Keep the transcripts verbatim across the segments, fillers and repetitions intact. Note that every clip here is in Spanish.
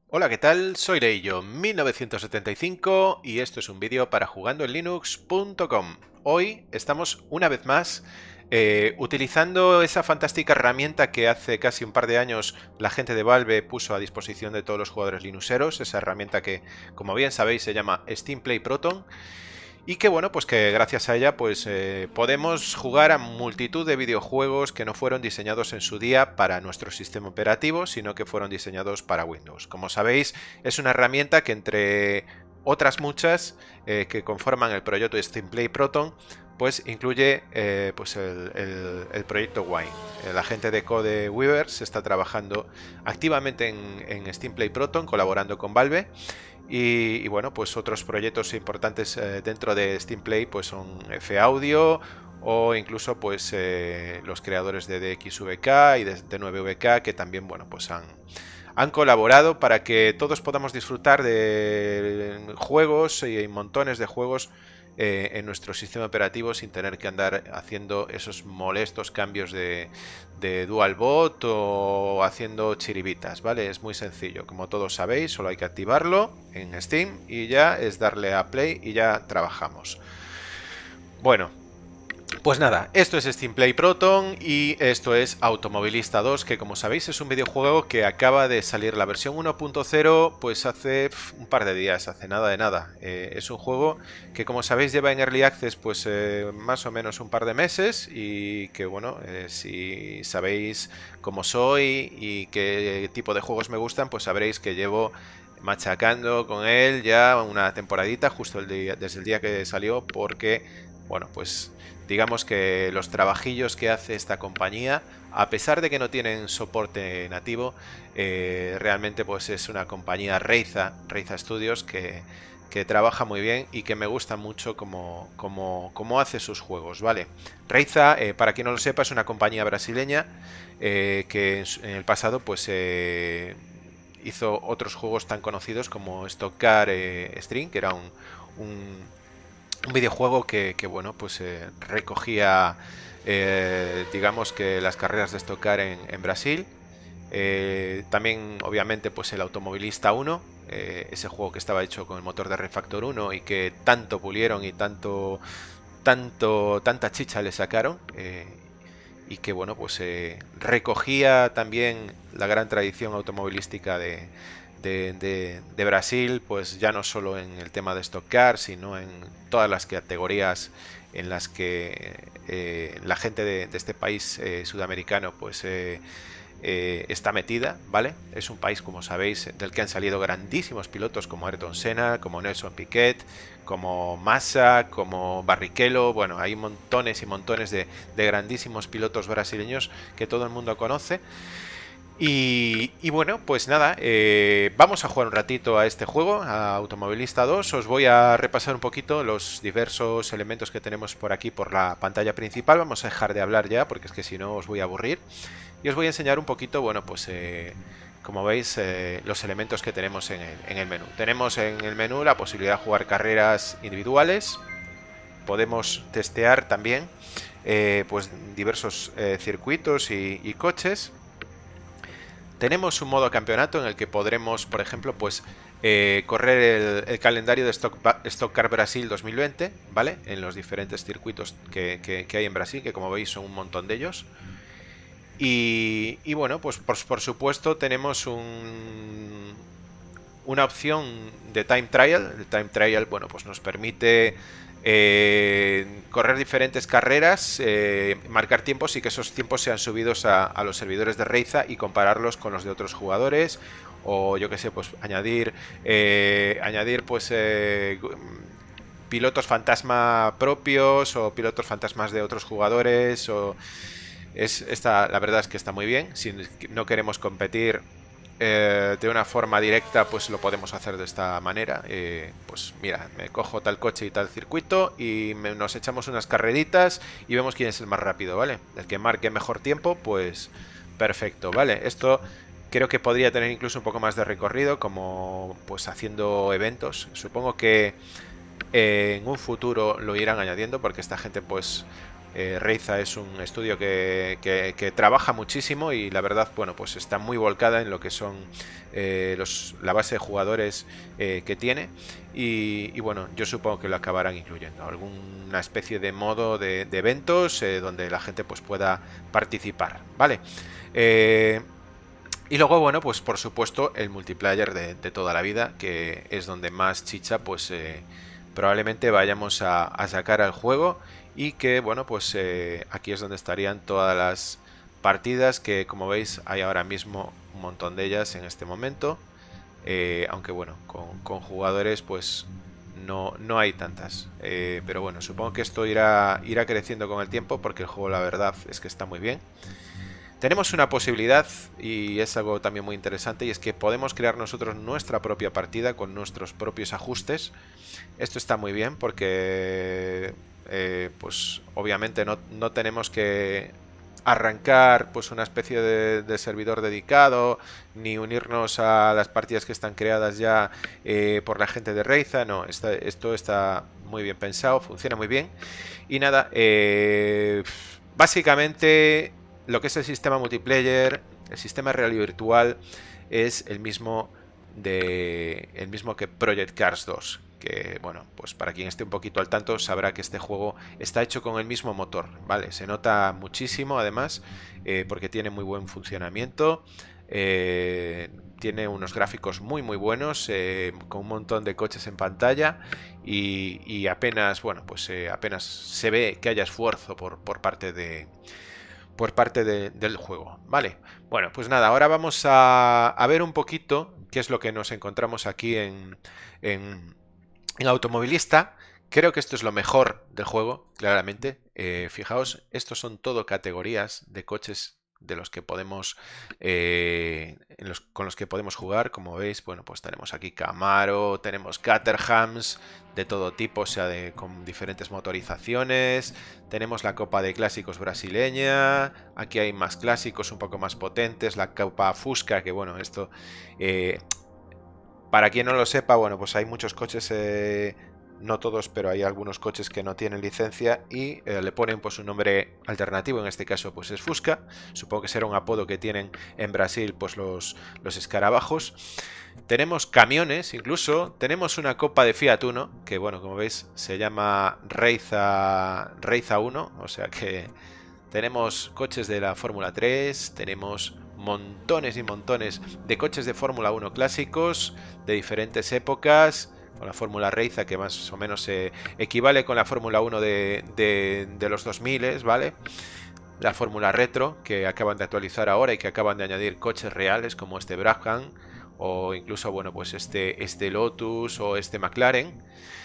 Hola, ¿qué tal? Soy Leillo mil novecientos setenta y cinco y esto es un vídeo para jugando en linux punto com. Hoy estamos una vez más eh, utilizando esa fantástica herramienta que hace casi un par de años la gente de Valve puso a disposición de todos los jugadores linuxeros, esa herramienta que, como bien sabéis, se llama Steam Play Proton. Y que bueno, pues que gracias a ella pues eh, podemos jugar a multitud de videojuegos que no fueron diseñados en su día para nuestro sistema operativo, sino que fueron diseñados para Windows. Como sabéis, es una herramienta que entre otras muchas eh, que conforman el proyecto Steam Play Proton, pues incluye eh, pues el, el, el proyecto Wine. La gente de Codeweavers está trabajando activamente en, en Steam Play Proton, colaborando con Valve. Y, y bueno, pues otros proyectos importantes eh, dentro de Steam Play pues son F Audio o incluso pues eh, los creadores de D X V K y de D nueve V K que también bueno pues han, han colaborado para que todos podamos disfrutar de juegos y montones de juegos eh, en nuestro sistema operativo sin tener que andar haciendo esos molestos cambios de, de dual boot o haciendo chiribitas, ¿vale? Es muy sencillo, como todos sabéis, solo hay que activarlo en Steam y ya es darle a play y ya trabajamos. Bueno, pues nada, esto es Steam Play Proton y esto es Automovilista dos, que como sabéis es un videojuego que acaba de salir la versión uno punto cero pues hace un par de días, hace nada de nada. Eh, es un juego que como sabéis lleva en Early Access pues eh, más o menos un par de meses y que bueno, eh, si sabéis cómo soy y qué tipo de juegos me gustan, pues sabréis que llevo machacando con él ya una temporadita justo el día, desde el día que salió porque bueno pues digamos que los trabajillos que hace esta compañía, a pesar de que no tienen soporte nativo, eh, realmente pues es una compañía Reiza, Reiza Studios, que, que trabaja muy bien y que me gusta mucho como, como, como hace sus juegos, ¿vale? Reiza, eh, para quien no lo sepa, es una compañía brasileña eh, que en, en el pasado pues eh, hizo otros juegos tan conocidos como Stock Car eh, String, que era un, un un videojuego que, que bueno, pues eh, recogía, eh, digamos que las carreras de Stock Car en, en Brasil. Eh, también, obviamente, pues el Automovilista uno, eh, ese juego que estaba hecho con el motor de Refactor uno y que tanto pulieron y tanto, tanto, tanta chicha le sacaron. Eh, y que bueno, pues eh, recogía también la gran tradición automovilística de, de, de, de Brasil, pues ya no solo en el tema de Stock Car, sino en todas las categorías en las que eh, la gente de, de este país eh, sudamericano pues eh, eh, está metida, ¿vale? Es un país, como sabéis, del que han salido grandísimos pilotos como Ayrton Senna, como Nelson Piquet, como Massa, como Barrichello. Bueno, hay montones y montones de, de grandísimos pilotos brasileños que todo el mundo conoce. Y, y bueno, pues nada, eh, vamos a jugar un ratito a este juego, a Automovilista dos. Os voy a repasar un poquito los diversos elementos que tenemos por aquí por la pantalla principal. Vamos a dejar de hablar ya, porque es que si no os voy a aburrir. Y os voy a enseñar un poquito, bueno, pues eh, como veis, eh, los elementos que tenemos en el, en el menú. Tenemos en el menú la posibilidad de jugar carreras individuales. Podemos testear también eh, pues diversos eh, circuitos y, y coches. Tenemos un modo campeonato en el que podremos, por ejemplo, pues eh, correr el, el calendario de Stock, Stock Car Brasil dos mil veinte, ¿vale? En los diferentes circuitos que, que, que hay en Brasil, que como veis son un montón de ellos. Y, y bueno, pues por, por supuesto tenemos un, una opción de Time Trial. El Time Trial, bueno, pues nos permite eh, correr diferentes carreras, eh, marcar tiempos y que esos tiempos sean subidos a, a los servidores de Reiza y compararlos con los de otros jugadores. O yo que sé, pues añadir, eh, añadir pues eh, pilotos fantasma propios o pilotos fantasmas de otros jugadores o... Es, esta, la verdad es que está muy bien. Si no queremos competir eh, de una forma directa, pues lo podemos hacer de esta manera. Eh, pues mira, me cojo tal coche y tal circuito y me, nos echamos unas carreritas y vemos quién es el más rápido, ¿vale? El que marque mejor tiempo, pues perfecto, ¿vale? Esto creo que podría tener incluso un poco más de recorrido, como pues haciendo eventos. Supongo que eh, en un futuro lo irán añadiendo porque esta gente pues... Eh, Reiza es un estudio que, que, que trabaja muchísimo y la verdad, bueno, pues está muy volcada en lo que son eh, los, la base de jugadores eh, que tiene y, y bueno, yo supongo que lo acabarán incluyendo, alguna especie de modo de, de eventos eh, donde la gente pues pueda participar, ¿vale? Eh, y luego, bueno, pues por supuesto el multiplayer de, de toda la vida, que es donde más chicha pues eh, probablemente vayamos a, a sacar al juego y que, bueno, pues eh, aquí es donde estarían todas las partidas que, como veis, hay ahora mismo un montón de ellas en este momento, eh, aunque bueno, con, con jugadores pues no, no hay tantas, eh, pero bueno, supongo que esto irá, irá creciendo con el tiempo porque el juego la verdad es que está muy bien. Tenemos una posibilidad y es algo también muy interesante y es que podemos crear nosotros nuestra propia partida con nuestros propios ajustes. Esto está muy bien porque eh, pues obviamente no, no tenemos que arrancar pues una especie de, de servidor dedicado ni unirnos a las partidas que están creadas ya eh, por la gente de Reiza. No, está, esto está muy bien pensado, funciona muy bien y nada, eh, básicamente lo que es el sistema multiplayer, el sistema real y virtual es el mismo de el mismo que Project Cars dos, que bueno, pues para quien esté un poquito al tanto sabrá que este juego está hecho con el mismo motor, ¿vale? Se nota muchísimo además eh, porque tiene muy buen funcionamiento, eh, tiene unos gráficos muy muy buenos, eh, con un montón de coches en pantalla y, y apenas, bueno, pues eh, apenas se ve que haya esfuerzo por, por parte de por parte de, del juego, ¿vale? Bueno, pues nada, ahora vamos a, a ver un poquito qué es lo que nos encontramos aquí en, en, en Automovilista. Creo que esto es lo mejor del juego, claramente. Eh, fijaos, estos son todo categorías de coches de los que podemos eh, en los, con los que podemos jugar. Como veis, bueno, pues tenemos aquí Camaro, tenemos Caterhams de todo tipo, o sea, de, con diferentes motorizaciones. Tenemos la Copa de Clásicos brasileña, aquí hay más clásicos un poco más potentes, la Copa Fusca, que bueno, esto eh, para quien no lo sepa, bueno, pues hay muchos coches, eh, no todos, pero hay algunos coches que no tienen licencia y eh, le ponen pues un nombre alternativo, en este caso pues es Fusca, supongo que será un apodo que tienen en Brasil pues los, los escarabajos. Tenemos camiones incluso, tenemos una Copa de Fiat Uno, que bueno, como veis se llama Reiza, Reiza uno, o sea que tenemos coches de la Fórmula tres, tenemos montones y montones de coches de Fórmula uno clásicos de diferentes épocas, con la Fórmula Reiza que más o menos se equivale con la Fórmula uno de, de, de los dos mil, ¿vale? La Fórmula Retro, que acaban de actualizar ahora y que acaban de añadir coches reales como este Brabham o incluso, bueno, pues este, este Lotus o este McLaren.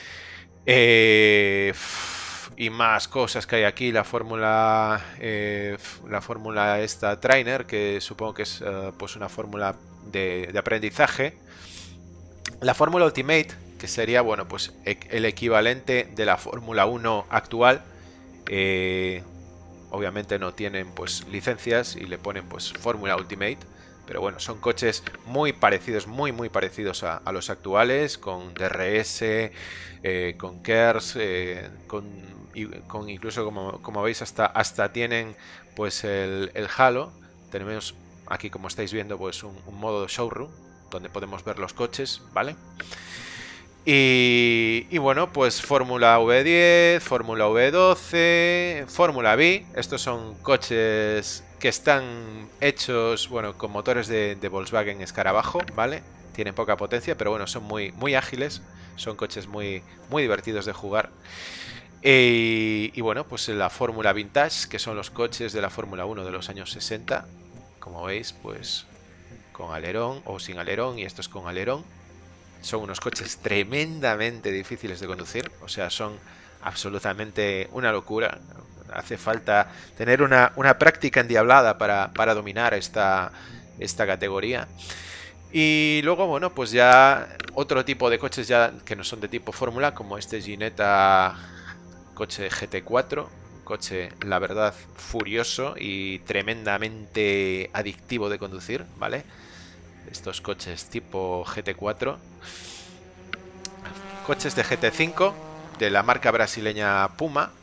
Eh, y más cosas que hay aquí, la fórmula eh, la fórmula esta Trainer, que supongo que es uh, pues una fórmula de, de aprendizaje. La fórmula Ultimate, que sería, bueno, pues el equivalente de la Fórmula uno actual. Eh, obviamente no tienen pues licencias y le ponen pues Fórmula Ultimate, pero bueno, son coches muy parecidos, muy muy parecidos a, a los actuales, con D R S, eh, con KERS, eh, con, y, con incluso como, como veis hasta, hasta tienen pues el, el Halo. Tenemos aquí, como estáis viendo, pues un, un modo de showroom donde podemos ver los coches, ¿vale? Y, y bueno, pues Fórmula V diez, Fórmula V doce, Fórmula V. Estos son coches que están hechos, bueno, con motores de, de Volkswagen Escarabajo, ¿vale? Tienen poca potencia, pero bueno, son muy, muy ágiles. Son coches muy, muy divertidos de jugar. Y, y bueno, pues la Fórmula Vintage, que son los coches de la Fórmula uno de los años sesenta. Como veis, pues con alerón o sin alerón, y estos con alerón. Son unos coches tremendamente difíciles de conducir, o sea, son absolutamente una locura. Hace falta tener una, una práctica endiablada para, para dominar esta, esta categoría. Y luego, bueno, pues ya otro tipo de coches ya que no son de tipo Fórmula, como este Ginetta coche G T cuatro, coche, la verdad, furioso y tremendamente adictivo de conducir, ¿vale? Estos coches tipo G T cuatro. Coches de G T cinco de la marca brasileña Puma.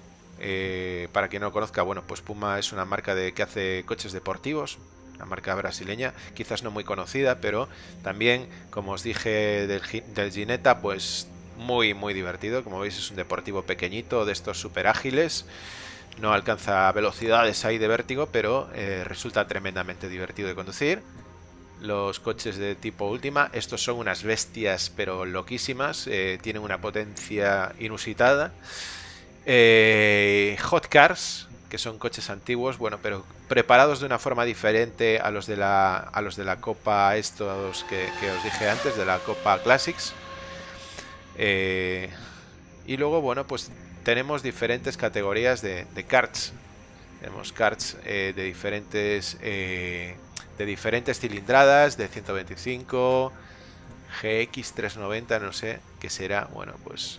Eh, para quien no lo conozca, bueno, pues Puma es una marca de, que hace coches deportivos, una marca brasileña, quizás no muy conocida, pero también, como os dije del, del Ginetta, pues muy muy divertido. Como veis, es un deportivo pequeñito, de estos súper ágiles, no alcanza velocidades ahí de vértigo, pero eh, resulta tremendamente divertido de conducir. Los coches de tipo última, estos son unas bestias pero loquísimas, eh, tienen una potencia inusitada. Eh, hot cars, que son coches antiguos, bueno, pero preparados de una forma diferente a los de la, a los de la Copa, estos que, que os dije antes, de la Copa Classics. Eh, y luego, bueno, pues tenemos diferentes categorías de, de karts. Tenemos karts eh, de diferentes eh, de diferentes cilindradas, de ciento veinticinco, G X trescientos noventa, no sé qué será. Bueno, pues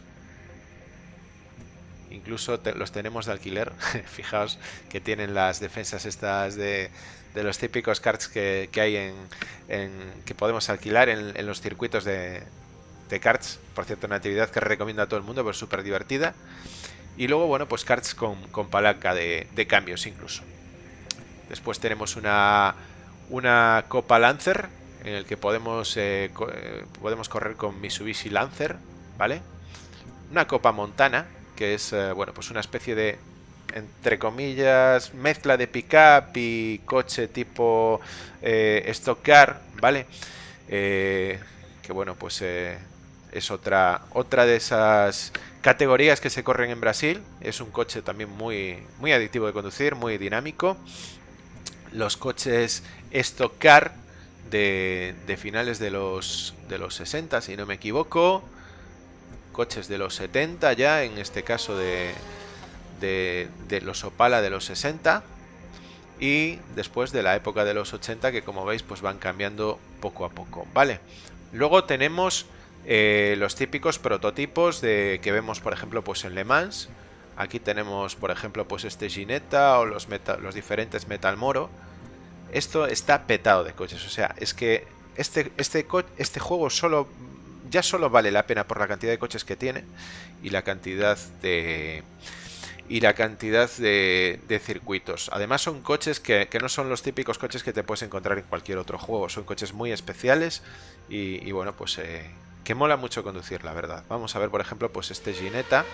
incluso te, los tenemos de alquiler. Fijaos que tienen las defensas estas de, de los típicos karts que, que hay en, en que podemos alquilar en, en los circuitos de, de karts. Por cierto, una actividad que recomiendo a todo el mundo, pero súper divertida. Y luego, bueno, pues karts con, con palanca de, de cambios incluso. Después tenemos una, una Copa Lancer, en el que podemos, eh, co eh, podemos correr con Mitsubishi Lancer, ¿vale? Una Copa Montana, que es, eh, bueno, pues una especie de, entre comillas, mezcla de pick-up y coche tipo eh, stock car, ¿vale? Eh, que, bueno, pues eh, es otra, otra de esas categorías que se corren en Brasil. Es un coche también muy, muy adictivo de conducir, muy dinámico. Los coches stock car de, de finales de los, de los sesenta, si no me equivoco. Coches de los setenta ya, en este caso de, de, de los Opala de los sesenta. Y después de la época de los ochenta, que como veis pues van cambiando poco a poco, ¿vale? Luego tenemos eh, los típicos prototipos de, que vemos, por ejemplo, pues en Le Mans. Aquí tenemos, por ejemplo, pues este Ginetta o los, metal, los diferentes Metal Moro. Esto está petado de coches, o sea, es que este, este, este juego solo, ya solo vale la pena por la cantidad de coches que tiene y la cantidad de... y la cantidad de, de circuitos. Además son coches que, que no son los típicos coches que te puedes encontrar en cualquier otro juego. Son coches muy especiales y, y bueno, pues eh, que mola mucho conducir, la verdad. Vamos a ver, por ejemplo, pues este Ginetta,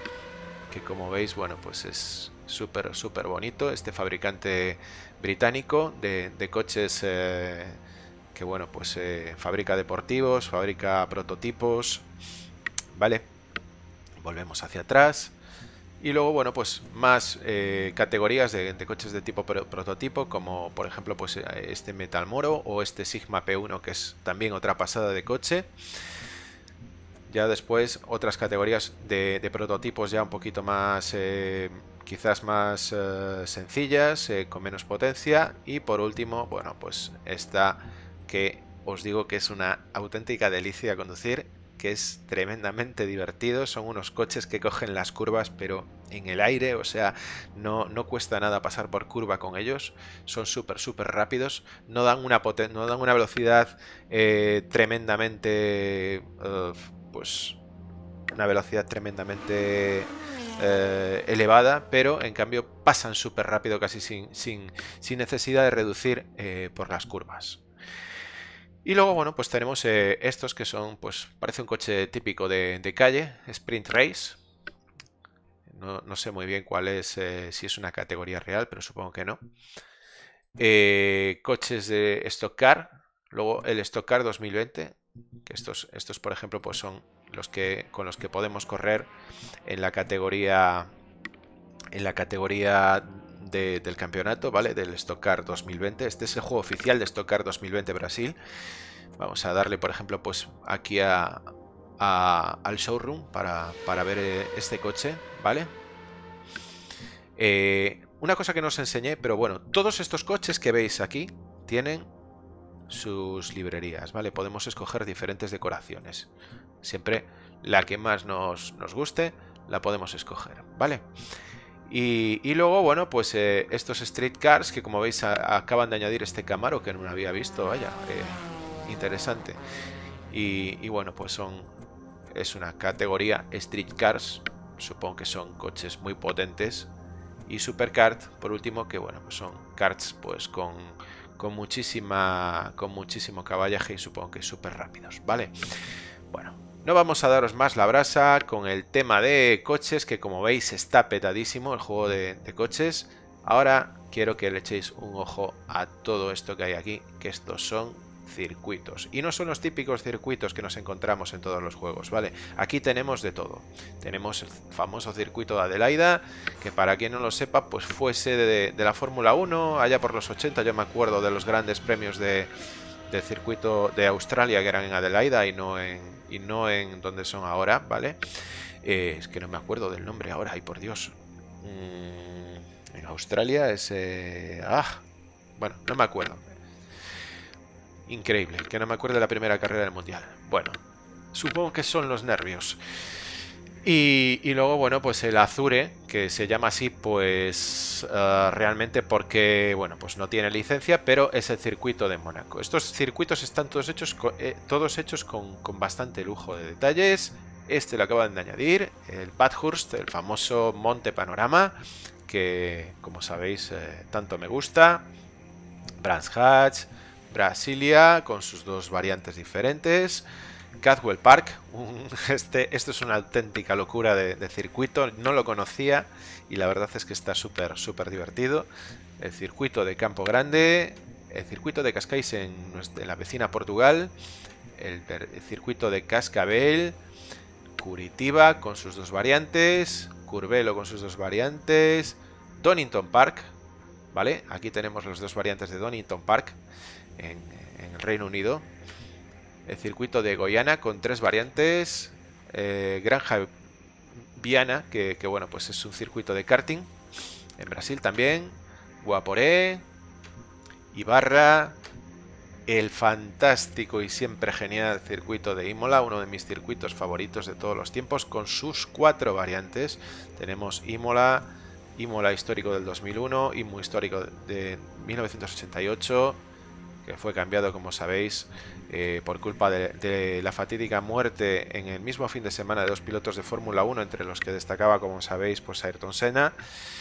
que como veis, bueno, pues es súper, súper bonito. Este fabricante británico de, de coches eh, que, bueno, pues eh, fabrica deportivos, fabrica prototipos, ¿vale? Volvemos hacia atrás. Y luego, bueno, pues más eh, categorías de, de coches de tipo pro prototipo, como por ejemplo pues este Metal Moro o este Sigma P uno, que es también otra pasada de coche. Ya después otras categorías de, de prototipos ya un poquito más, eh, quizás más eh, sencillas, eh, con menos potencia. Y por último, bueno, pues esta que os digo que es una auténtica delicia conducir, que es tremendamente divertido. Son unos coches que cogen las curvas pero en el aire, o sea, no, no cuesta nada pasar por curva con ellos. Son súper súper rápidos, no dan una, poten no dan una velocidad eh, tremendamente uh, pues una velocidad tremendamente eh, elevada, pero en cambio pasan súper rápido, casi sin, sin, sin necesidad de reducir eh, por las curvas. Y luego, bueno, pues tenemos eh, estos que son, pues parece un coche típico de, de calle, Sprint Race. No, no sé muy bien cuál es, eh, si es una categoría real, pero supongo que no. Eh, coches de Stock Car, luego el Stock Car dos mil veinte, que estos, estos por ejemplo, pues son los que con los que podemos correr en la categoría, en la categoría de, del campeonato, ¿vale? Del Stock Car dos mil veinte. Este es el juego oficial de Stock Car dos mil veinte Brasil. Vamos a darle, por ejemplo, pues aquí a, a, al showroom para, para ver este coche, ¿vale? Eh, una cosa que no os enseñé, pero bueno, todos estos coches que veis aquí tienen sus librerías, ¿vale? Podemos escoger diferentes decoraciones. Siempre la que más nos, nos guste la podemos escoger, ¿vale? Y, y luego, bueno, pues eh, estos Street Cars que, como veis, a, acaban de añadir este Camaro que no había visto, vaya, eh, interesante. Y, y bueno, pues son es una categoría Street Cars supongo que son coches muy potentes. Y Superkart, por último, que bueno, pues son karts pues con, con muchísima con muchísimo caballaje y supongo que súper rápidos, ¿vale? Bueno, no vamos a daros más la brasa con el tema de coches, que como veis está petadísimo el juego de, de coches. Ahora quiero que le echéis un ojo a todo esto que hay aquí, que estos son circuitos. Y no son los típicos circuitos que nos encontramos en todos los juegos, ¿vale? Aquí tenemos de todo. Tenemos el famoso circuito de Adelaida, que para quien no lo sepa, pues fue sede de, de la Fórmula uno, allá por los ochenta, yo me acuerdo de los grandes premios de, del circuito de Australia, que eran en Adelaida y no en, y no en donde son ahora, ¿vale? Eh, es que no me acuerdo del nombre ahora, ay por Dios. Mm, en Australia es... Eh, ah, bueno, no me acuerdo. Increíble, que no me acuerdo de la primera carrera del mundial. Bueno, supongo que son los nervios. Y, y luego, bueno, pues el Azure, que se llama así, pues uh, realmente porque, bueno, pues no tiene licencia, pero es el circuito de Mónaco. Estos circuitos están todos hechos con, eh, todos hechos con, con bastante lujo de detalles. Este lo acaban de añadir, el Bathurst, el famoso monte panorama, que, como sabéis, eh, tanto me gusta. Brands Hatch, Brasilia, con sus dos variantes diferentes. Cadwell Park, un, este, esto es una auténtica locura de, de circuito, no lo conocía y la verdad es que está súper súper divertido. El circuito de Campo Grande, el circuito de Cascais en, en la vecina Portugal, el, el circuito de Cascabel, Curitiba con sus dos variantes, Curvelo con sus dos variantes, Donington Park, ¿vale? Aquí tenemos las dos variantes de Donington Park en, en el Reino Unido. El circuito de Goiânia con tres variantes, eh, Granja Viana, que, que bueno, pues es un circuito de karting en Brasil también, Guaporé, Ibarra, el fantástico y siempre genial circuito de Imola, uno de mis circuitos favoritos de todos los tiempos, con sus cuatro variantes. Tenemos Imola, Imola histórico del dos mil uno, Imo histórico de mil novecientos ochenta y ocho, que fue cambiado, como sabéis, eh, por culpa de, de la fatídica muerte en el mismo fin de semana de dos pilotos de Fórmula uno, entre los que destacaba, como sabéis, pues Ayrton Senna.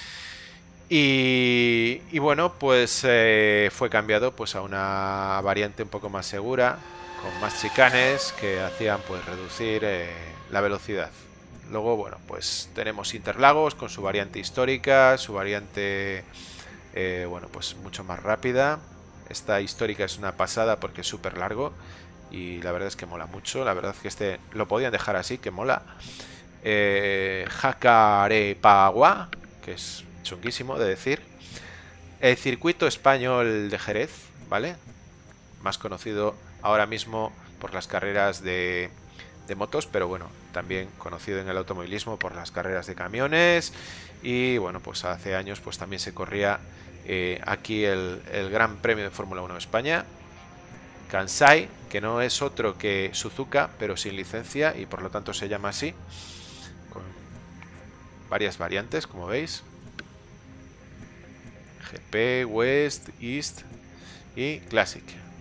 Y, y bueno, pues eh, fue cambiado pues a una variante un poco más segura, con más chicanes que hacían pues reducir eh, la velocidad. Luego, bueno, pues tenemos Interlagos con su variante histórica, su variante, eh, bueno, pues mucho más rápida. Esta histórica es una pasada porque es súper largo y la verdad es que mola mucho. La verdad es que este lo podían dejar así, que mola. Eh, Jacarepaguá, que es chunguísimo de decir. El circuito español de Jerez, ¿vale? Más conocido ahora mismo por las carreras de, de motos, pero bueno, también conocido en el automovilismo por las carreras de camiones. Y bueno, pues hace años pues también se corría eh, aquí el, el Gran Premio de Fórmula uno de España. Kansai, que no es otro que Suzuka, pero sin licencia y por lo tanto se llama así, con varias variantes, como veis. G P, West, East y Classic.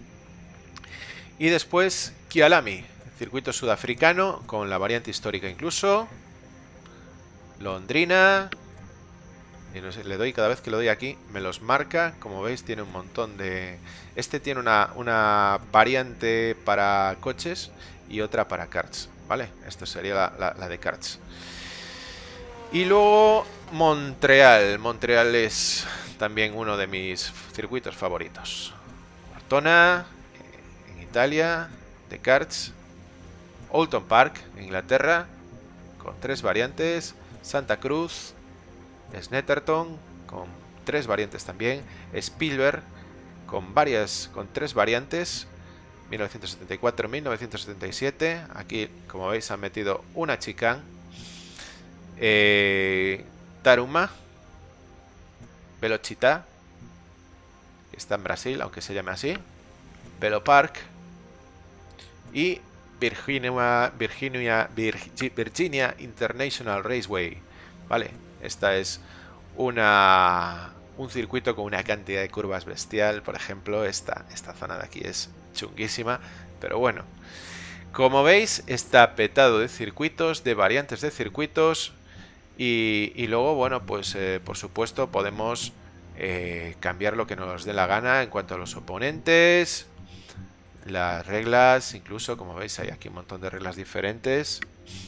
Y después Kyalami, circuito sudafricano con la variante histórica incluso. Londrina. Y no sé, le doy, cada vez que lo doy aquí me los marca. Como veis tiene un montón de... Este tiene una, una variante para coches y otra para karts, ¿vale? Esto sería la, la, la de karts. Y luego Montreal. Montreal es también uno de mis circuitos favoritos. Ortona, en Italia, de karts. Oulton Park, en Inglaterra, con tres variantes. Santa Cruz, Snetterton, con tres variantes también. Spielberg, con varias, con tres variantes. mil novecientos setenta y cuatro, mil novecientos setenta y siete. Aquí, como veis, han metido una chicane. Eh, Taruma, Velocità, que está en Brasil, aunque se llame así. Velo Park y Virginia, Virginia, Virginia International Raceway, ¿vale? Esta es una, un circuito con una cantidad de curvas bestial. Por ejemplo, esta, esta zona de aquí es chunguísima, pero bueno, como veis está petado de circuitos, de variantes de circuitos. Y, y luego, bueno, pues eh, por supuesto podemos eh, cambiar lo que nos dé la gana en cuanto a los oponentes, las reglas, incluso, como veis, hay aquí un montón de reglas diferentes.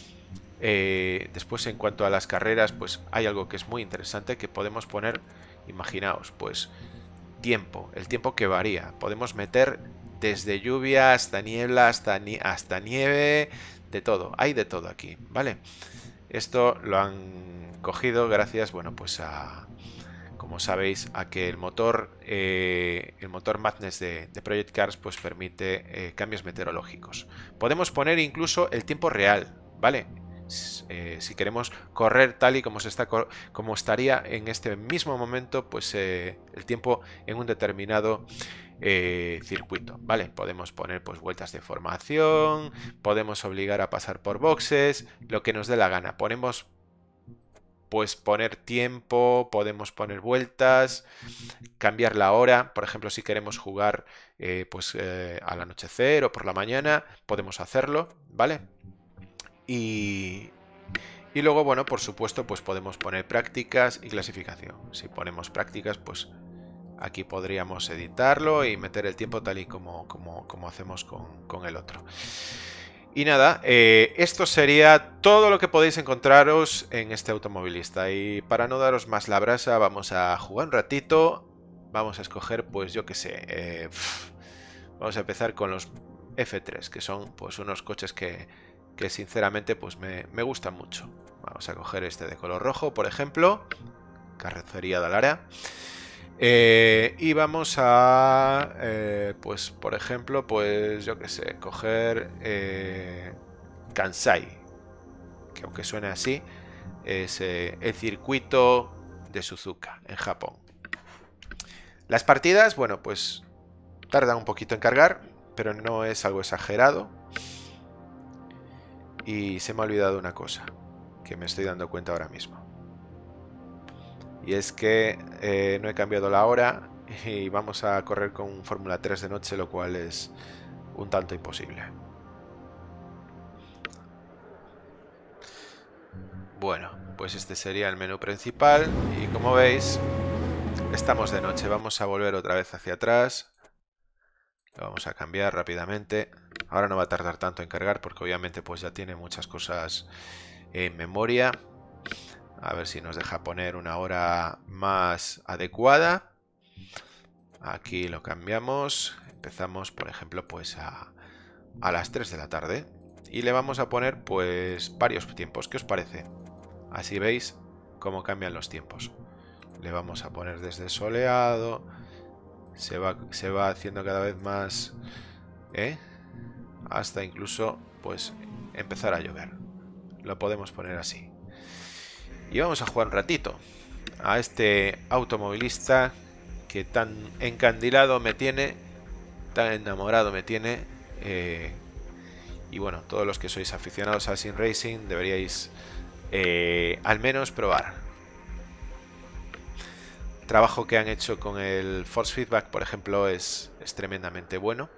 Eh, después, en cuanto a las carreras, pues hay algo que es muy interesante, que podemos poner, imaginaos, pues tiempo, el tiempo que varía. Podemos meter desde lluvia hasta niebla, hasta, ni hasta nieve, de todo, hay de todo aquí, ¿vale? Esto lo han cogido gracias, bueno, pues a, como sabéis, a que el motor, eh, el motor Madness de, de Project Cars, pues permite eh, cambios meteorológicos. Podemos poner incluso el tiempo real, ¿vale? Eh, si queremos correr tal y como se está como estaría en este mismo momento, pues eh, el tiempo en un determinado eh, circuito, vale. Podemos poner pues vueltas de formación, podemos obligar a pasar por boxes, lo que nos dé la gana. Ponemos pues poner tiempo, podemos poner vueltas, cambiar la hora. Por ejemplo, si queremos jugar eh, pues eh, al anochecer o por la mañana, podemos hacerlo, vale. Y, y luego, bueno, por supuesto, pues podemos poner prácticas y clasificación. Si ponemos prácticas, pues aquí podríamos editarlo y meter el tiempo tal y como, como, como hacemos con, con el otro. Y nada, eh, esto sería todo lo que podéis encontraros en este automovilista. Y para no daros más la brasa, vamos a jugar un ratito. Vamos a escoger, pues yo qué sé, eh, pff, vamos a empezar con los F tres, que son pues unos coches que... que sinceramente pues me, me gustan mucho. Vamos a coger este de color rojo, por ejemplo, carrocería de Lara, eh, y vamos a eh, pues por ejemplo, pues yo que sé, coger eh, Kansai, que aunque suene así, es eh, el circuito de Suzuka en Japón. Las partidas, bueno, pues tardan un poquito en cargar, pero no es algo exagerado. Y se me ha olvidado una cosa, que me estoy dando cuenta ahora mismo. Y es que eh, no he cambiado la hora y vamos a correr con Fórmula tres de noche, lo cual es un tanto imposible. Bueno, pues este sería el menú principal y como veis, estamos de noche. Vamos a volver otra vez hacia atrás. Lo vamos a cambiar rápidamente. Ahora no va a tardar tanto en cargar porque obviamente pues ya tiene muchas cosas en memoria. A ver si nos deja poner una hora más adecuada. Aquí lo cambiamos. Empezamos, por ejemplo, pues a, a las tres de la tarde. Y le vamos a poner pues varios tiempos. ¿Qué os parece? Así veis cómo cambian los tiempos. Le vamos a poner desde soleado. Se va, se va haciendo cada vez más... ¿eh? Hasta incluso pues empezar a llover. Lo podemos poner así. Y vamos a jugar un ratito a este automovilista que tan encandilado me tiene, tan enamorado me tiene. Eh, y bueno, todos los que sois aficionados al Sim Racing deberíais eh, al menos probar. El trabajo que han hecho con el Force Feedback, por ejemplo, es, es tremendamente bueno.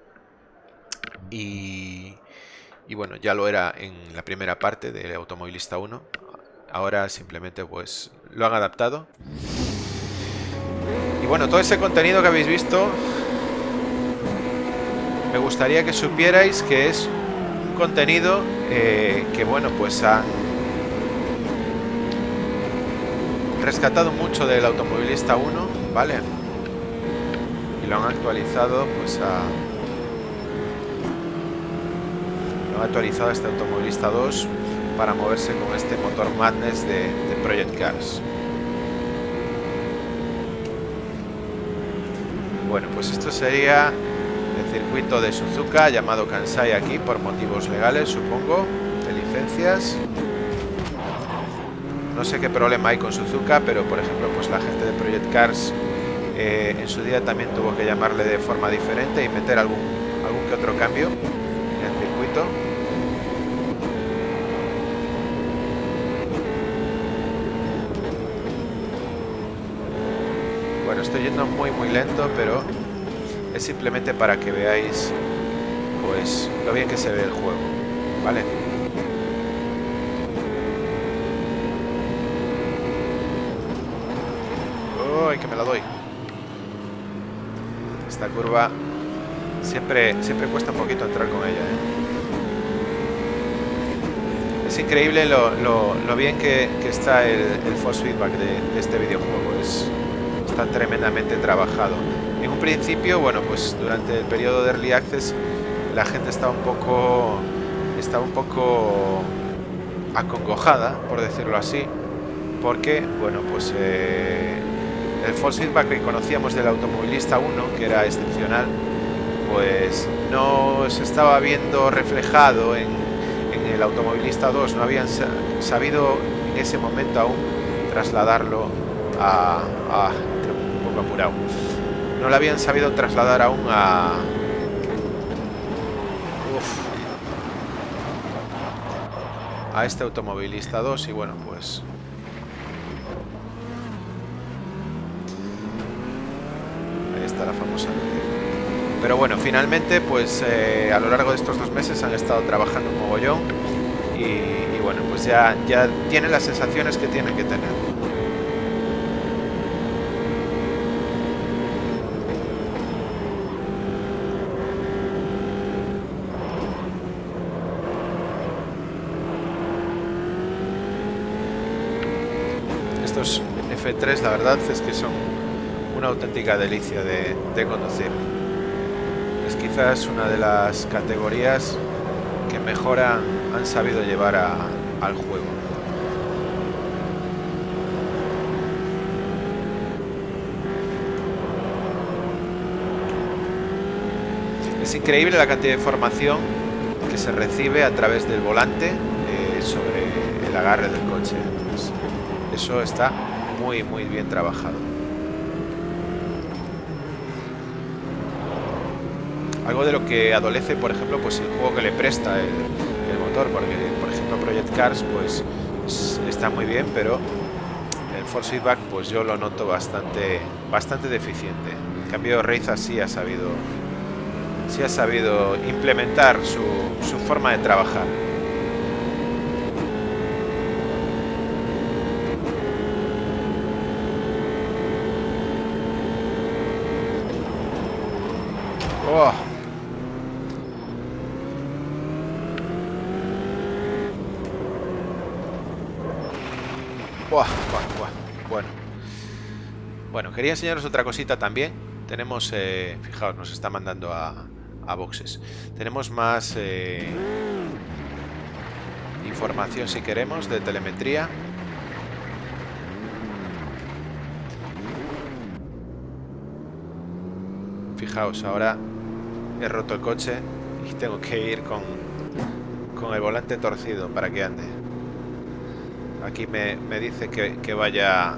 Y, y bueno, ya lo era en la primera parte del Automovilista uno. Ahora simplemente pues lo han adaptado. Y bueno, todo ese contenido que habéis visto, me gustaría que supierais que es un contenido eh, que bueno, pues han rescatado mucho del Automovilista uno, ¿vale? Y lo han actualizado pues a... Lo han actualizado a este Automovilista dos para moverse con este motor Madness de, de Project Cars. Bueno, pues esto sería el circuito de Suzuka llamado Kansai aquí por motivos legales, supongo, de licencias. No sé qué problema hay con Suzuka, pero por ejemplo, pues la gente de Project Cars eh, en su día también tuvo que llamarle de forma diferente y meter algún, algún que otro cambio en el circuito. Bueno, estoy yendo muy muy lento, pero es simplemente para que veáis pues lo bien que se ve el juego, ¿vale? que me la doy. Esta curva siempre, siempre cuesta un poquito entrar con ella, ¿eh? Es increíble lo, lo, lo bien que, que está el, el force feedback de, de este videojuego. Es, está tremendamente trabajado. En un principio, bueno, pues durante el periodo de Early Access la gente estaba un poco, estaba un poco acongojada, por decirlo así, porque, bueno, pues eh, el force feedback que conocíamos del Automovilista uno, que era excepcional, pues no se estaba viendo reflejado en, en el Automovilista dos. No habían sa sabido en ese momento aún trasladarlo a, a un poco apurado. No lo habían sabido trasladar aún a... Uf, a este Automovilista dos y bueno, pues... ahí está la famosa... Pero bueno, finalmente, pues eh, a lo largo de estos dos meses han estado trabajando un mogollón y, y bueno, pues ya, ya tienen las sensaciones que tienen que tener. Estos F tres, la verdad es que son una auténtica delicia de, de conducir. Es quizás una de las categorías que mejor han, han sabido llevar a, al juego. Es increíble la cantidad de información que se recibe a través del volante eh, sobre el agarre del coche. Pues eso está muy muy bien trabajado. Algo de lo que adolece, por ejemplo, pues el juego que le presta el, el motor, porque por ejemplo Project Cars pues está muy bien, pero el force feedback pues yo lo noto bastante bastante deficiente. En cambio Reiza sí ha sabido sí ha sabido implementar su, su forma de trabajar. Oh. Buah, buah, buah. Bueno, bueno, quería enseñaros otra cosita también. Tenemos, eh, fijaos, nos está mandando a, a boxes. Tenemos más eh, información si queremos de telemetría. Fijaos, ahora he roto el coche y tengo que ir con, con el volante torcido para que ande. Aquí me, me dice que, que vaya...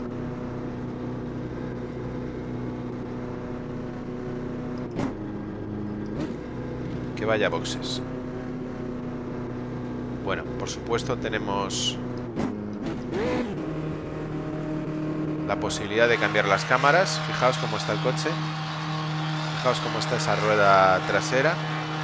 que vaya a boxes. Bueno, por supuesto tenemos la posibilidad de cambiar las cámaras. Fijaos cómo está el coche. Fijaos cómo está esa rueda trasera.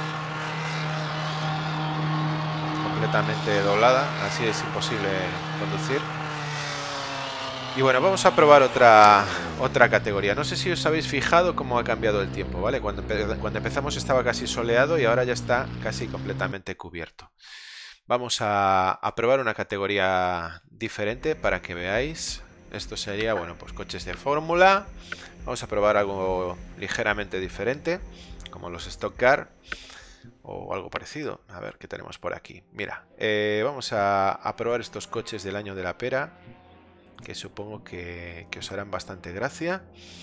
Completamente doblada, así es imposible conducir. Y bueno, vamos a probar otra otra categoría. No sé si os habéis fijado cómo ha cambiado el tiempo, ¿vale? Cuando, empe cuando empezamos estaba casi soleado y ahora ya está casi completamente cubierto. Vamos a, a probar una categoría diferente para que veáis. Esto sería, bueno, pues coches de fórmula. Vamos a probar algo ligeramente diferente, como los Stock Car. O algo parecido. A ver qué tenemos por aquí. Mira, eh, vamos a, a probar estos coches del año de la pera, que supongo que, que os harán bastante gracia.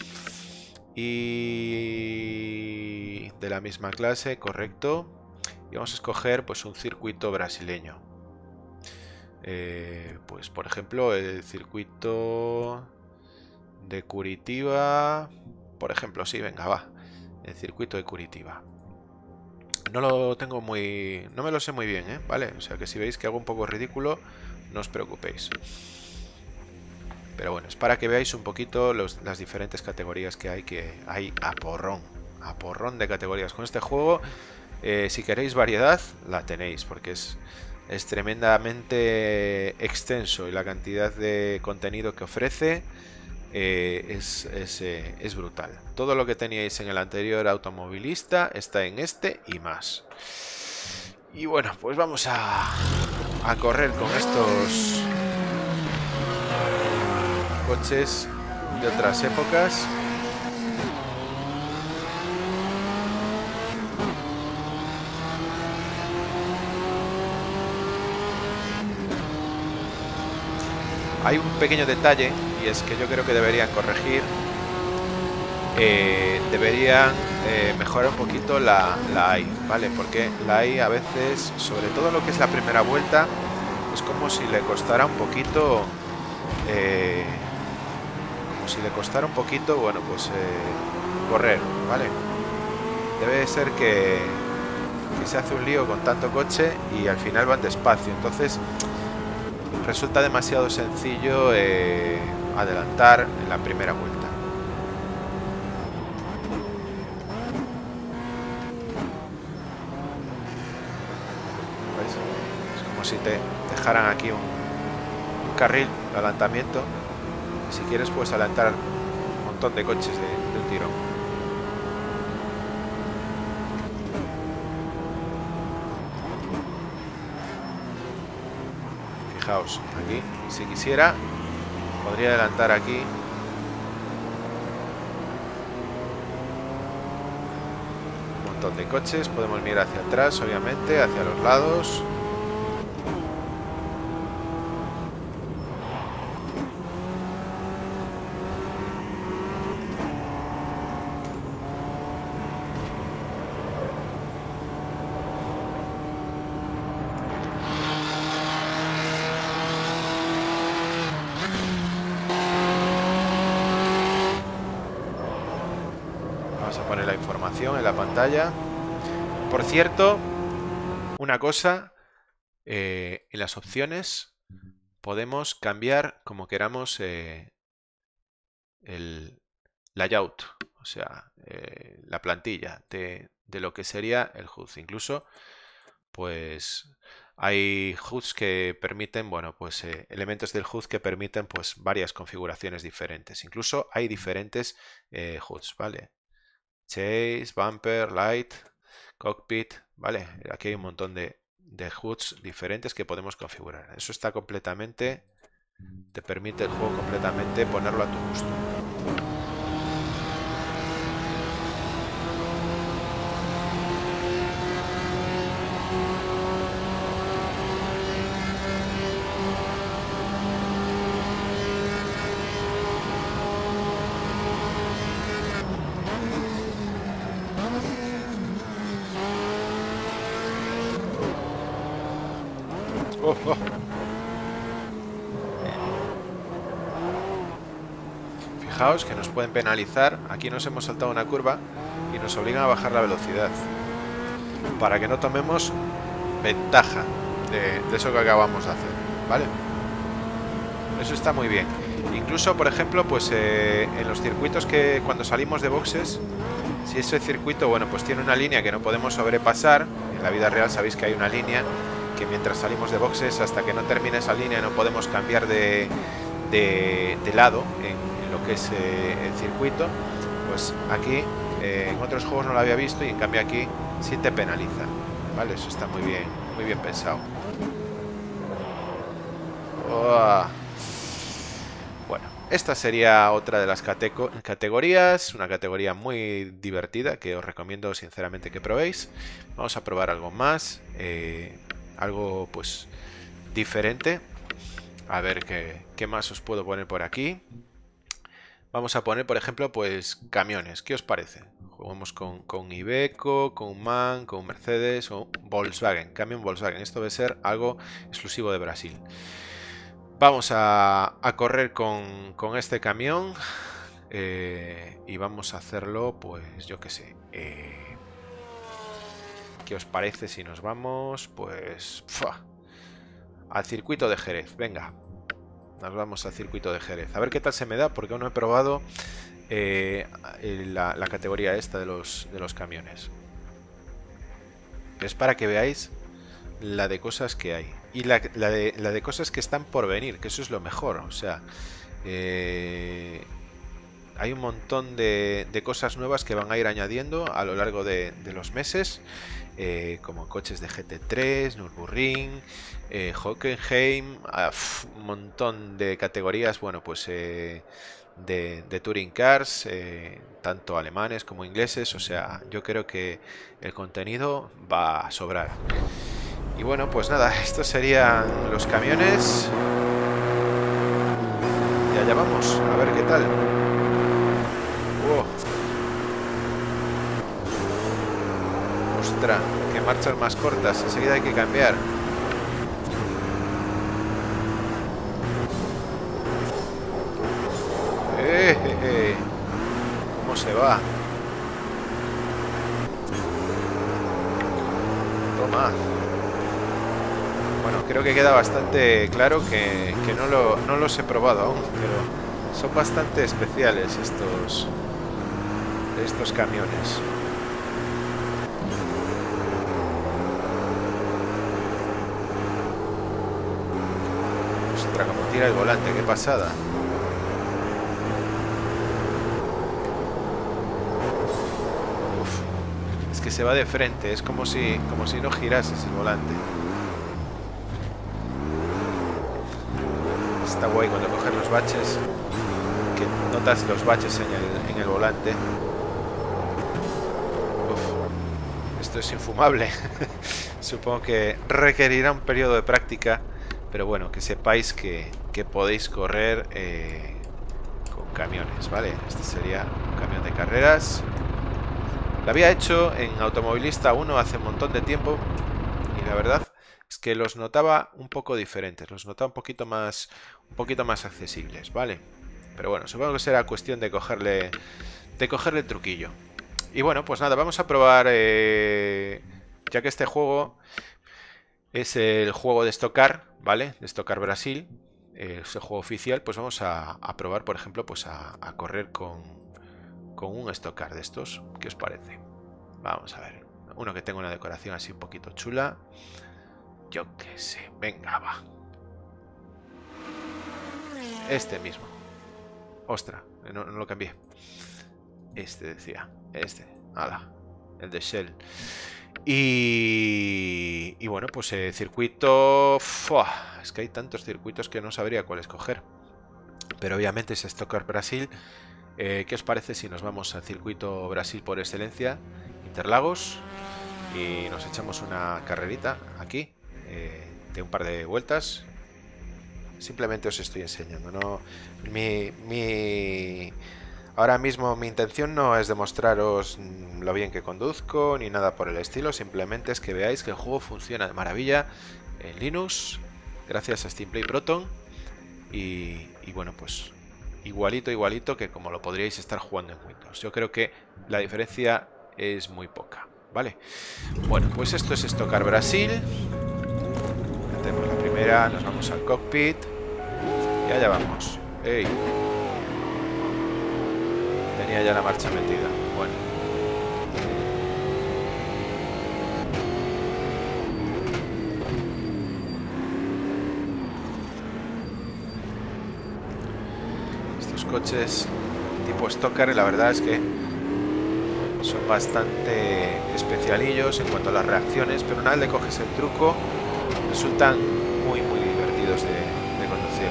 Y de la misma clase, correcto. Y vamos a escoger pues un circuito brasileño. Eh, pues por ejemplo el circuito de Curitiba. Por ejemplo, sí, venga, va. El circuito de Curitiba. No lo tengo muy... no me lo sé muy bien, ¿eh? ¿Vale? O sea que si veis que hago un poco ridículo, no os preocupéis. Pero bueno, es para que veáis un poquito los, las diferentes categorías que hay, que hay a porrón. A porrón de categorías. Con este juego, eh, si queréis variedad, la tenéis, porque es, es tremendamente extenso y la cantidad de contenido que ofrece, eh, es, es, eh, es brutal. Todo lo que teníais en el anterior automovilista está en este y más. Y bueno, pues vamos a, a correr con estos coches de otras épocas. Hay un pequeño detalle, y es que yo creo que deberían corregir, eh, deberían eh, mejorar un poquito la, la A I, ¿vale? Porque la A I a veces, sobre todo lo que es la primera vuelta, es como si le costara un poquito, eh, como si le costara un poquito, bueno, pues eh, correr, ¿vale? Debe ser que, que se hace un lío con tanto coche y al final van despacio, entonces resulta demasiado sencillo eh, adelantar en la primera vuelta. ¿Veis? Es como si te dejaran aquí un, un carril de adelantamiento. Y si quieres puedes adelantar un montón de coches de, de un tirón. Fijaos, aquí, si quisiera, podría adelantar aquí. Un montón de coches, podemos mirar hacia atrás, obviamente, hacia los lados. Poner la información en la pantalla. Por cierto, una cosa, eh, en las opciones podemos cambiar como queramos eh, el layout, o sea, eh, la plantilla de, de lo que sería el H U D. Incluso, pues hay H U Ds que permiten, bueno, pues eh, elementos del H U D que permiten pues varias configuraciones diferentes. Incluso hay diferentes eh, H U Ds, ¿vale? Chase, Bumper, Light, Cockpit, ¿vale? Aquí hay un montón de, de H U Ds diferentes que podemos configurar. Eso está completamente, te permite el juego completamente ponerlo a tu gusto. Oh, oh. Fijaos que nos pueden penalizar. Aquí nos hemos saltado una curva y nos obligan a bajar la velocidad para que no tomemos ventaja de, de eso que acabamos de hacer, ¿vale? Eso está muy bien. Incluso, por ejemplo, pues eh, en los circuitos que cuando salimos de boxes, si ese circuito, bueno, pues tiene una línea que no podemos sobrepasar, en la vida real sabéis que hay una línea que mientras salimos de boxes, hasta que no termine esa línea, no podemos cambiar de, de, de lado en, en lo que es eh, el circuito. Pues aquí, eh, en otros juegos no lo había visto y en cambio aquí sí te penaliza, ¿vale? Eso está muy bien, muy bien pensado. Oh. Bueno, esta sería otra de las categorías, una categoría muy divertida que os recomiendo sinceramente que probéis. Vamos a probar algo más. Eh, algo pues diferente. A ver qué, qué más os puedo poner por aquí. Vamos a poner, por ejemplo, pues camiones. ¿Qué os parece? Jugamos con, con Iveco, con MAN, con Mercedes o Volkswagen. Camión Volkswagen. Esto debe ser algo exclusivo de Brasil. Vamos a, a correr con, con este camión. Eh, y vamos a hacerlo, pues yo qué sé. Eh, ¿Qué os parece si nos vamos? Pues ¡fua! Al circuito de Jerez. Venga, nos vamos al circuito de Jerez. A ver qué tal se me da, porque aún no he probado eh, la, la categoría esta de los, de los camiones. Es para que veáis la de cosas que hay. Y la, la, de, la de cosas que están por venir, que eso es lo mejor. O sea, eh, hay un montón de, de cosas nuevas que van a ir añadiendo a lo largo de, de los meses, eh, como coches de G T tres, Nürburgring, eh, Hockenheim, ah, pf, un montón de categorías, bueno, pues eh, de, de Touring Cars, eh, tanto alemanes como ingleses. O sea, yo creo que el contenido va a sobrar. Y bueno, pues nada, estos serían los camiones. Y allá vamos, a ver qué tal. Wow. Ostras, que marchas más cortas, enseguida hay que cambiar. Eh, eh, eh. ¿Cómo se va? Toma. Bueno, creo que queda bastante claro que, que no, lo, no los he probado aún, pero son bastante especiales estos, estos camiones. Ostras, como tira el volante, qué pasada. Uf, es que se va de frente, es como si, como si no girases el volante. Está guay cuando coges los baches, que notas los baches en el, en el volante. Uf, esto es infumable. Supongo que requerirá un periodo de práctica, pero bueno, que sepáis que, que podéis correr eh, con camiones, ¿vale? Este sería un camión de carreras. Lo había hecho en Automovilista uno hace un montón de tiempo y la verdad es que los notaba un poco diferentes, los notaba un poquito más, un poquito más accesibles, ¿vale? Pero bueno, supongo que será cuestión de cogerle, de cogerle el truquillo. Y bueno, pues nada, vamos a probar, eh, ya que este juego es el juego de Stock Car, ¿vale? De Stock Car Brasil, eh, es el juego oficial, pues vamos a, a probar, por ejemplo, pues a, a correr con, con un Stock Car de estos. ¿Qué os parece? Vamos a ver, uno que tenga una decoración así un poquito chula. Yo qué sé, venga, va. Este mismo. Ostras, no, no lo cambié. Este decía, este, ala, el de Shell. Y, y bueno, pues eh, circuito... ¡Fua! Es que hay tantos circuitos que no sabría cuál escoger. Pero obviamente es Stock Car Brasil. Eh, ¿Qué os parece si nos vamos al circuito Brasil por excelencia? Interlagos. Y nos echamos una carrerita aquí. Eh, de un par de vueltas. Simplemente os estoy enseñando, ¿no? Mi, mi... Ahora mismo mi intención no es demostraros lo bien que conduzco ni nada por el estilo, simplemente es que veáis que el juego funciona de maravilla en Linux, gracias a Steam Play Proton, y, y bueno, pues igualito, igualito que como lo podríais estar jugando en Windows. Yo creo que la diferencia es muy poca, ¿vale? Bueno, pues esto es Stock Car Brasil. Metemos la primera, nos vamos al cockpit y allá vamos. ¡Ey! Tenía ya la marcha metida. Bueno. Estos coches tipo Stock Car, la verdad es que son bastante especialillos en cuanto a las reacciones, pero una vez le coges el truco, resultan muy, muy divertidos de, de conducir.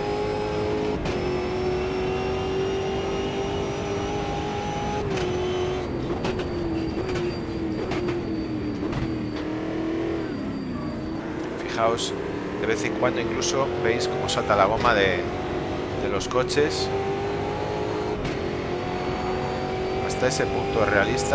Fijaos, de vez en cuando incluso veis cómo salta la goma de, de los coches. Hasta ese punto realista.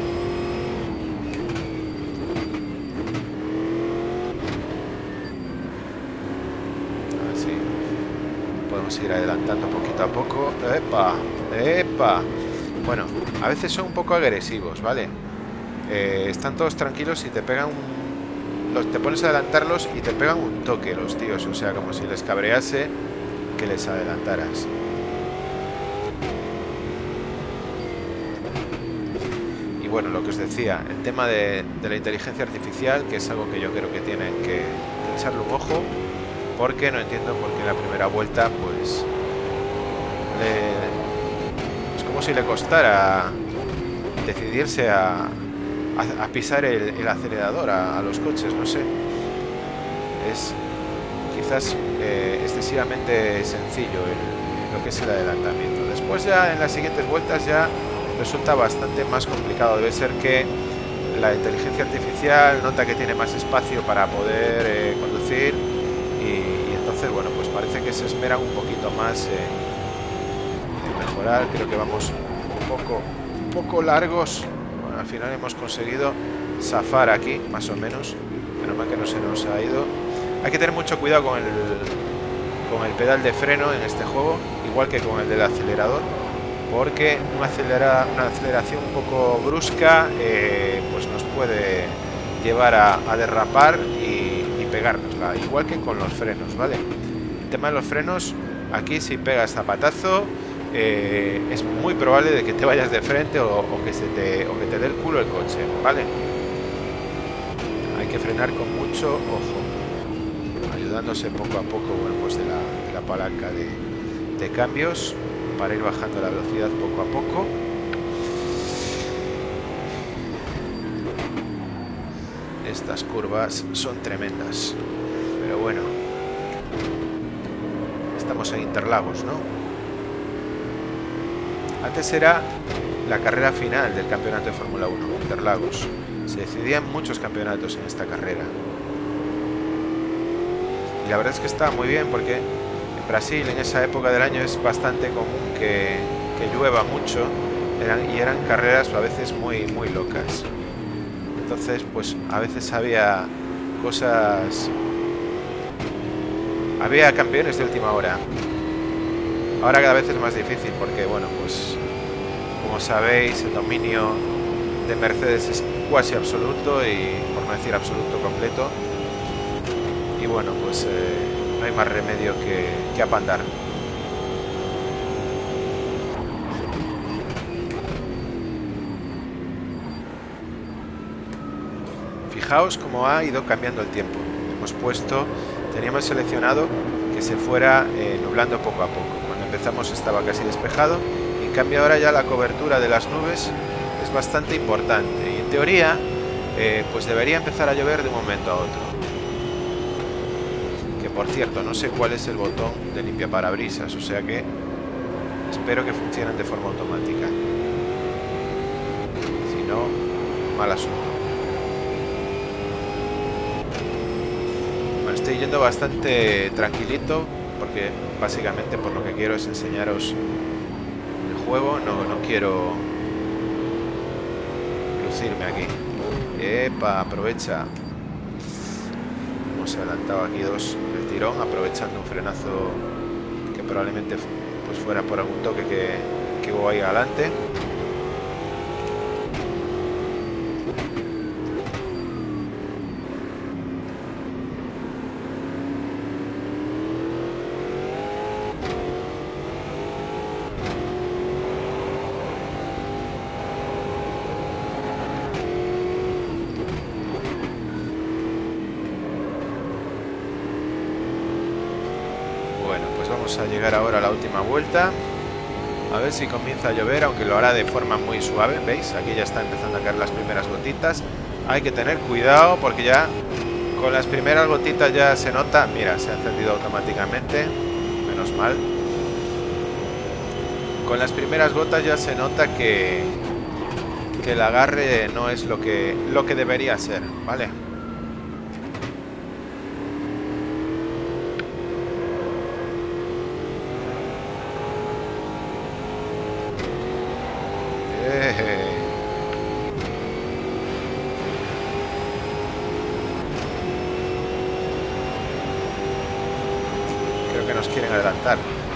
A ver si podemos ir adelantando poquito a poco. ¡Epa! ¡Epa! Bueno, a veces son un poco agresivos, ¿vale? Eh, están todos tranquilos y te pegan un... Los, te pones a adelantarlos y te pegan un toque los tíos, o sea, como si les cabrease que les adelantaras. Y bueno, lo que os decía, el tema de, de la inteligencia artificial, que es algo que yo creo que tienen que, que echarle un ojo, porque no entiendo por qué en la primera vuelta pues le, como si le costara decidirse a, a, a pisar el, el acelerador a, a los coches, no sé. Es quizás eh, excesivamente sencillo el, lo que es el adelantamiento. Después ya en las siguientes vueltas ya resulta bastante más complicado. Debe ser que la inteligencia artificial nota que tiene más espacio para poder eh, conducir y, y entonces, bueno, pues parece que se esmeran un poquito más en, en mejorar. Creo que vamos un poco, un poco largos. Bueno, al final hemos conseguido zafar aquí, más o menos. Menos mal que no se nos ha ido. Hay que tener mucho cuidado con el, con el pedal de freno en este juego, igual que con el del acelerador, porque una, acelera, una aceleración un poco brusca eh, pues nos puede llevar a, a derrapar y, y pegárnosla, igual que con los frenos, ¿vale? El tema de los frenos, aquí si pegas zapatazo, eh, es muy probable de que te vayas de frente o, o, que se te, o que te dé el culo el coche, ¿vale? Hay que frenar con mucho ojo, ayudándose poco a poco, bueno, pues de la, de la palanca de, de cambios, para ir bajando la velocidad poco a poco. Estas curvas son tremendas, pero bueno, estamos en Interlagos, ¿no? Antes era la carrera final del campeonato de Fórmula uno, Interlagos. Se decidían muchos campeonatos en esta carrera. Y la verdad es que está muy bien porque en Brasil en esa época del año es bastante común que, que llueva mucho, eran, y eran carreras a veces muy, muy locas. Entonces, pues a veces había cosas... Había campeones de última hora. Ahora cada vez es más difícil porque, bueno, pues como sabéis, el dominio de Mercedes es casi absoluto y, por no decir absoluto, completo. Y bueno, pues eh, no hay más remedio que, que apandar. Fijaos cómo ha ido cambiando el tiempo. Hemos puesto, teníamos seleccionado que se fuera eh, nublando poco a poco. Cuando empezamos estaba casi despejado, y en cambio ahora ya la cobertura de las nubes es bastante importante. Y en teoría, eh, pues debería empezar a llover de un momento a otro. Que por cierto, no sé cuál es el botón de limpiaparabrisas, o sea que espero que funcionen de forma automática. Si no, mal asunto. Estoy yendo bastante tranquilito porque básicamente por lo que quiero es enseñaros el juego, no, no quiero lucirme aquí. Epa, aprovecha. Hemos adelantado aquí dos del tirón, aprovechando un frenazo que probablemente pues fuera por algún toque que, que hubo ahí adelante. A llegar ahora a la última vuelta, a ver si comienza a llover, aunque lo hará de forma muy suave. ¿Veis? Aquí ya está empezando a caer las primeras gotitas. Hay que tener cuidado porque ya con las primeras gotitas ya se nota. Mira, se ha encendido automáticamente, menos mal. Con las primeras gotas ya se nota que que el agarre no es lo que lo que debería ser, ¿vale? Creo que nos quieren adelantar.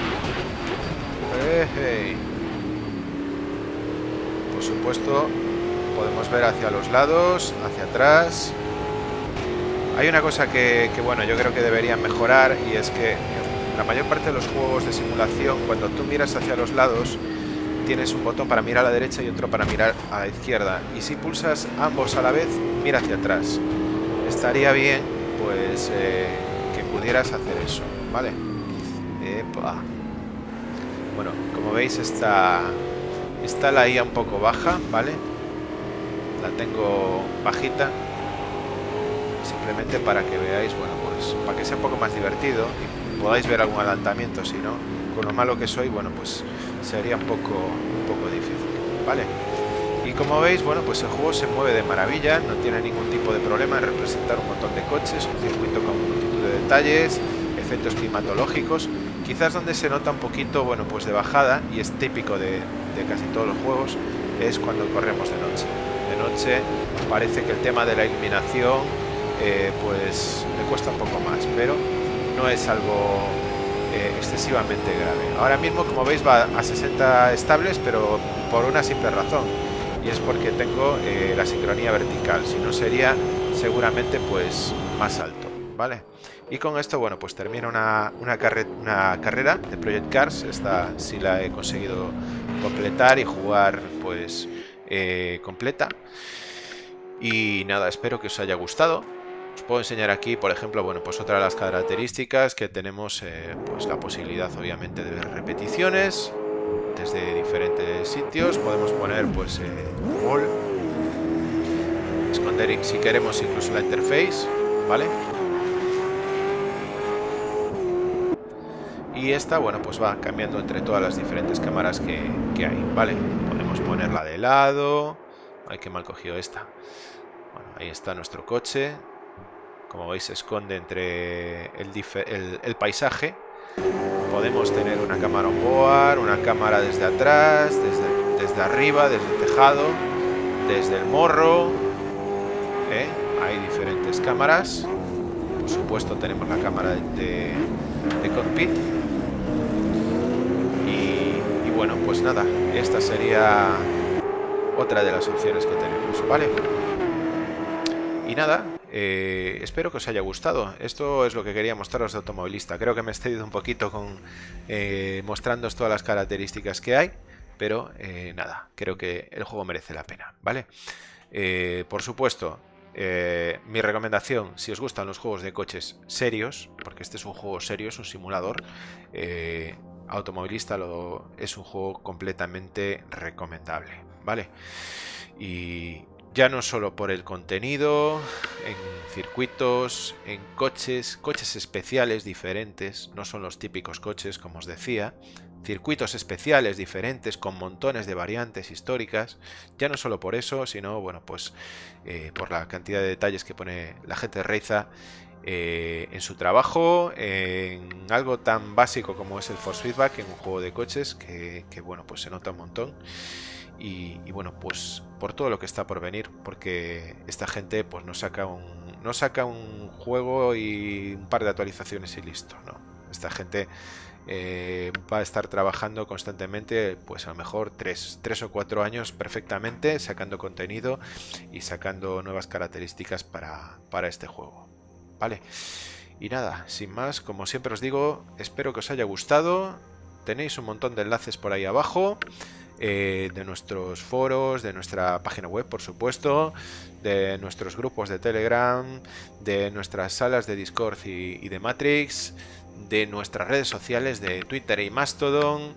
Por supuesto, podemos ver hacia los lados, hacia atrás. Hay una cosa que, que, bueno, yo creo que deberían mejorar, y es que en la mayor parte de los juegos de simulación, cuando tú miras hacia los lados, tienes un botón para mirar a la derecha y otro para mirar a la izquierda. Y si pulsas ambos a la vez, mira hacia atrás. Estaría bien, pues, eh, que pudieras hacer eso, ¿vale? Epa. Bueno, como veis, esta, Está la I A un poco baja, ¿vale? La tengo bajita. Simplemente para que veáis, bueno, pues para que sea un poco más divertido y podáis ver algún adelantamiento. Si no, con lo malo que soy, bueno, pues sería un poco, un poco difícil, ¿vale? Y como veis, bueno, pues el juego se mueve de maravilla, no tiene ningún tipo de problema en representar un montón de coches, un circuito con multitud de detalles, efectos climatológicos. Quizás donde se nota un poquito, bueno, pues de bajada, y es típico de, de casi todos los juegos, es cuando corremos de noche. De noche parece que el tema de la iluminación, eh, pues me cuesta un poco más, pero no es algo eh, excesivamente grave. Ahora mismo, como veis, va a sesenta estables, pero por una simple razón, y es porque tengo eh, la sincronía vertical, si no sería seguramente pues más alto, ¿vale? Y con esto, bueno, pues termino una, una, carre una carrera de Project Cars. Esta sí la he conseguido completar y jugar pues eh, completa. Y nada, espero que os haya gustado. Os puedo enseñar aquí, por ejemplo, bueno, pues otra de las características que tenemos, eh, pues la posibilidad obviamente de ver repeticiones desde diferentes sitios. Podemos poner pues eh, all, esconder si queremos incluso la interface, ¿vale? Y esta, bueno, pues va cambiando entre todas las diferentes cámaras que, que hay, ¿vale? Podemos ponerla de lado. Ay, qué mal cogido esta. Bueno, ahí está nuestro coche. Como veis, se esconde entre el, el, el paisaje. Podemos tener una cámara onboard, una cámara desde atrás, desde, desde arriba, desde el tejado, desde el morro. ¿Eh? Hay diferentes cámaras. Por supuesto, tenemos la cámara de, de, de cockpit. Y, y bueno, pues nada, esta sería otra de las opciones que tenemos, ¿vale? Y nada, eh, espero que os haya gustado. Esto es lo que quería mostraros de Automovilista. Creo que me he excedido un poquito con eh, mostrándoos todas las características que hay, pero eh, nada, creo que el juego merece la pena, ¿vale? Eh, por supuesto, eh, mi recomendación, si os gustan los juegos de coches serios, porque este es un juego serio, es un simulador, eh, Automovilista lo, es un juego completamente recomendable, ¿vale? Y ya no solo por el contenido, en circuitos, en coches, coches especiales diferentes, no son los típicos coches, como os decía, circuitos especiales diferentes con montones de variantes históricas, ya no solo por eso, sino, bueno, pues eh, por la cantidad de detalles que pone la gente de Reiza eh, en su trabajo, en algo tan básico como es el force feedback en un juego de coches, que, que bueno, pues se nota un montón. Y, y bueno, pues por todo lo que está por venir, porque esta gente pues no saca un no saca un juego y un par de actualizaciones y listo, no. Esta gente eh, va a estar trabajando constantemente, pues a lo mejor tres, tres o cuatro años perfectamente, sacando contenido y sacando nuevas características para, para este juego, ¿vale? Y nada, sin más, como siempre os digo, espero que os haya gustado. Tenéis un montón de enlaces por ahí abajo. Eh, de nuestros foros, de nuestra página web, por supuesto, de nuestros grupos de Telegram, de nuestras salas de Discord y, y de Matrix, de nuestras redes sociales de Twitter y Mastodon,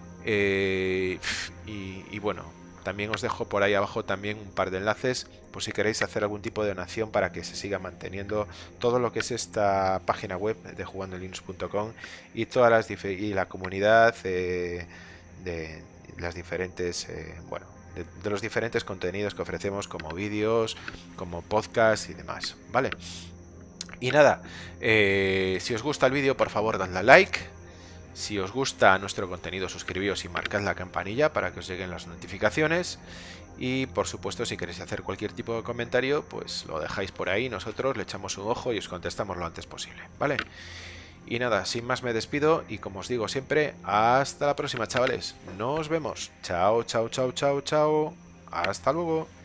eh, y, y bueno, también os dejo por ahí abajo también un par de enlaces por si queréis hacer algún tipo de donación para que se siga manteniendo todo lo que es esta página web de jugando linux punto com y todas las y la comunidad eh, de las diferentes eh, bueno de, de los diferentes contenidos que ofrecemos, como vídeos, como podcast y demás, ¿vale? Y nada, eh, si os gusta el vídeo, por favor dadle a like. Si os gusta nuestro contenido, suscribíos y marcad la campanilla para que os lleguen las notificaciones. Y por supuesto, si queréis hacer cualquier tipo de comentario, pues lo dejáis por ahí, nosotros le echamos un ojo y os contestamos lo antes posible, ¿vale? Y nada, sin más me despido y como os digo siempre, hasta la próxima, chavales. Nos vemos. Chao, chao, chao, chao, chao. Hasta luego.